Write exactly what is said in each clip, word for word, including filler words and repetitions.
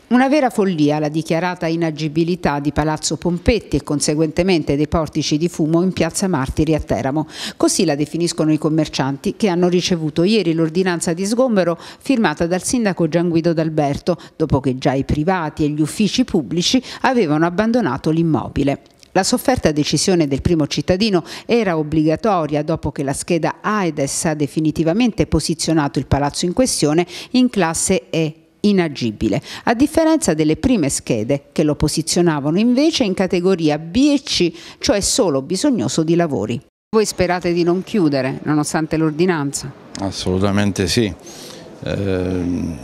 Una vera follia la dichiarata inagibilità di Palazzo Pompetti e conseguentemente dei portici di fumo in piazza Martiri a Teramo. Così la definiscono i commercianti che hanno ricevuto ieri l'ordinanza di sgombero firmata dal sindaco Gianguido D'Alberto, dopo che già i privati e gli uffici pubblici avevano abbandonato l'immobile. La sofferta decisione del primo cittadino era obbligatoria dopo che la scheda Aedes ha definitivamente posizionato il palazzo in questione in classe E, inagibile, a differenza delle prime schede che lo posizionavano invece in categoria B e C, cioè solo bisognoso di lavori. Voi sperate di non chiudere nonostante l'ordinanza? Assolutamente sì, eh,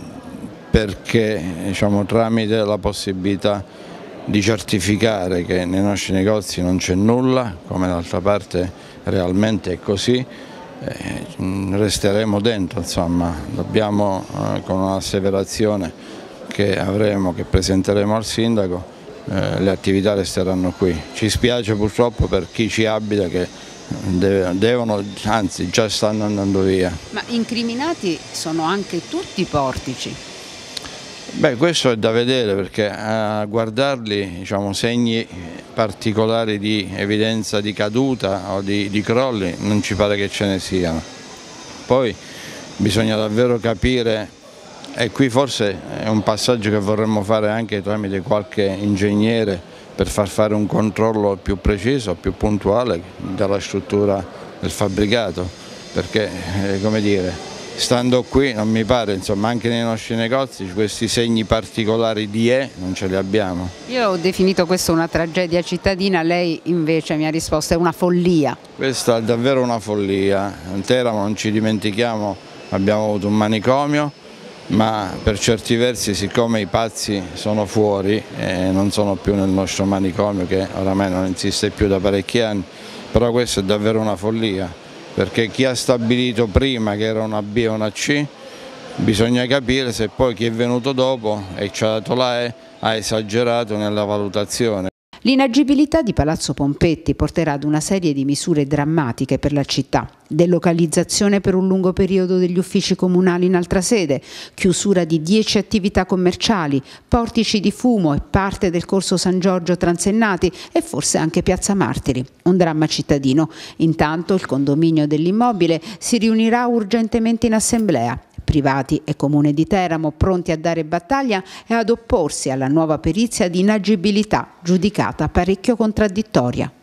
perché diciamo, tramite la possibilità di certificare che nei nostri negozi non c'è nulla, come d'altra parte realmente è così, Eh, resteremo dentro, insomma, dobbiamo eh, con un'asseverazione che avremo, che presenteremo al sindaco, eh, le attività resteranno qui. Ci spiace purtroppo per chi ci abita che deve, devono, anzi già stanno andando via. Ma incriminati sono anche tutti i portici? Beh, questo è da vedere perché a guardarli, diciamo, segni particolari di evidenza di caduta o di, di crolli non ci pare che ce ne siano. Poi bisogna davvero capire, e qui forse è un passaggio che vorremmo fare anche tramite qualche ingegnere per far fare un controllo più preciso, più puntuale della struttura del fabbricato, perché eh, come dire, stando qui non mi pare, insomma, anche nei nostri negozi questi segni particolari di E non ce li abbiamo. Io ho definito questo una tragedia cittadina, lei invece mi ha risposto è una follia. Questa è davvero una follia. A Teramo, non ci dimentichiamo, abbiamo avuto un manicomio, ma per certi versi, siccome i pazzi sono fuori e non sono più nel nostro manicomio, che oramai non esiste più da parecchi anni, però questa è davvero una follia. Perché chi ha stabilito prima che era una B e una C, bisogna capire se poi chi è venuto dopo e ci ha dato la E ha esagerato nella valutazione. L'inagibilità di Palazzo Pompetti porterà ad una serie di misure drammatiche per la città. Delocalizzazione per un lungo periodo degli uffici comunali in altra sede, chiusura di dieci attività commerciali, portici di fumo e parte del corso San Giorgio transennati e forse anche piazza Martiri. Un dramma cittadino. Intanto il condominio dell'immobile si riunirà urgentemente in assemblea. Privati e Comune di Teramo pronti a dare battaglia e ad opporsi alla nuova perizia di inagibilità giudicata parecchio contraddittoria.